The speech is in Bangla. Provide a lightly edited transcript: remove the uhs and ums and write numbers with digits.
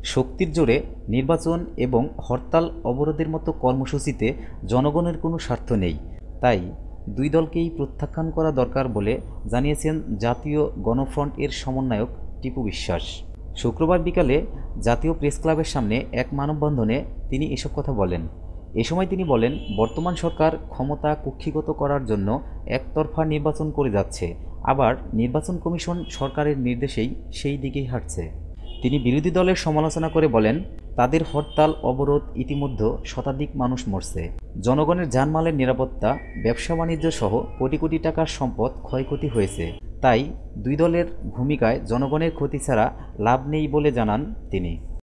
শক্তির জোরে নির্বাচন এবং হরতাল অবরোধের মতো কর্মসূচিতে জনগণের কোনো স্বার্থ নেই। তাই দুই দলকেই প্রত্যাখ্যান করা দরকার বলে জানিয়েছেন জাতীয় গণফ্রন্ট এর সমন্বয়ক টিপু বিশ্বাস। শুক্রবার বিকালে জাতীয় প্রেসক্লাবের সামনে এক মানববন্ধনে তিনি এসব কথা বলেন। এ সময় তিনি বলেন, বর্তমান সরকার ক্ষমতা কুক্ষিগত করার জন্য একতরফা নির্বাচন করে যাচ্ছে, আবার নির্বাচন কমিশন সরকারের নির্দেশেই সেই দিকেই হাঁটছে। তিনি বিরোধী দলের সমালোচনা করে বলেন, তাদের হরতাল অবরোধ ইতিমধ্যে শতাধিক মানুষ মরছে। জনগণের জানমালের নিরাপত্তা, ব্যবসা বাণিজ্য সহ কোটি কোটি টাকার সম্পদ ক্ষয়ক্ষতি হয়েছে। তাই দুই দলের ভূমিকায় জনগণের ক্ষতি ছাড়া লাভ নেই বলে জানান তিনি।